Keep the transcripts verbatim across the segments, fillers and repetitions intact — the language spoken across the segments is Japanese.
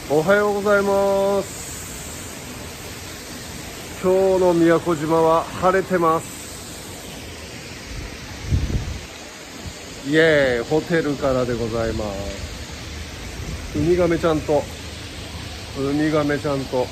おはようございます。今日の宮古島は晴れてます。イエーイ、ホテルからでございます。ウミガメちゃんとウミガメちゃんと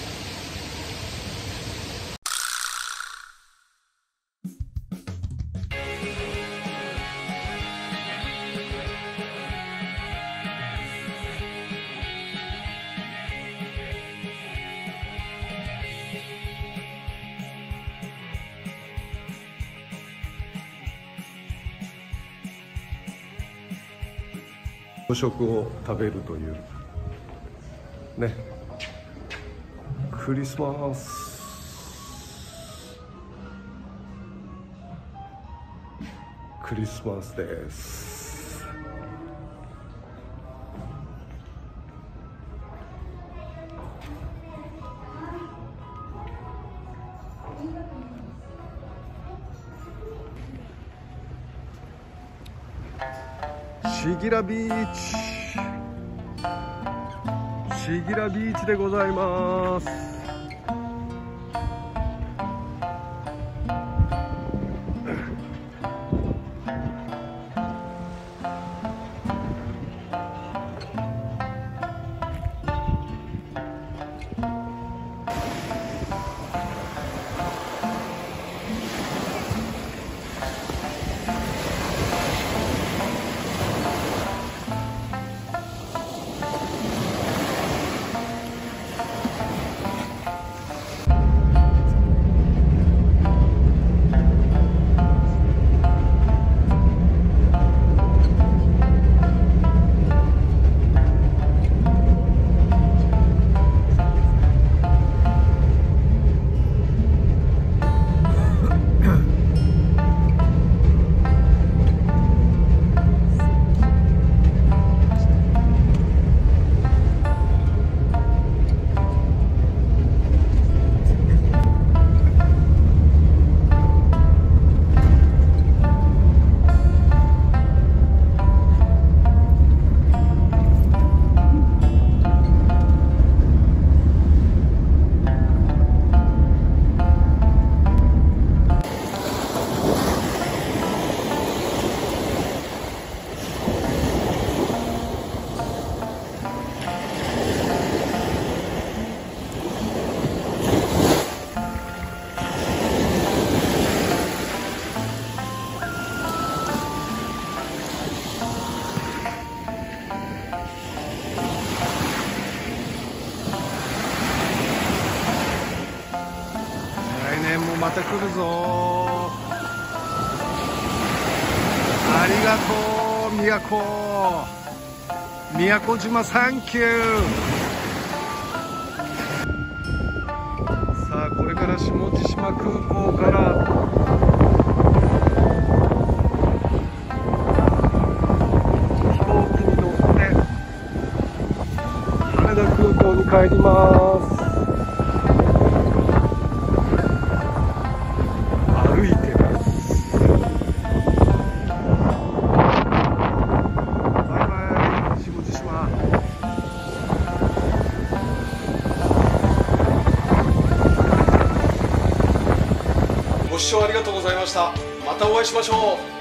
朝食を食べるというね、クリスマスクリスマスです。シギラビーチ、シギラビーチでございます。来年もまた来るぞ。ありがとう宮古宮古島、サンキュー。さあこれから下地島空港から飛行機に乗って羽田空港に帰ります。歩いてます。バイバイ下地島。ご視聴ありがとうございました。またお会いしましょう。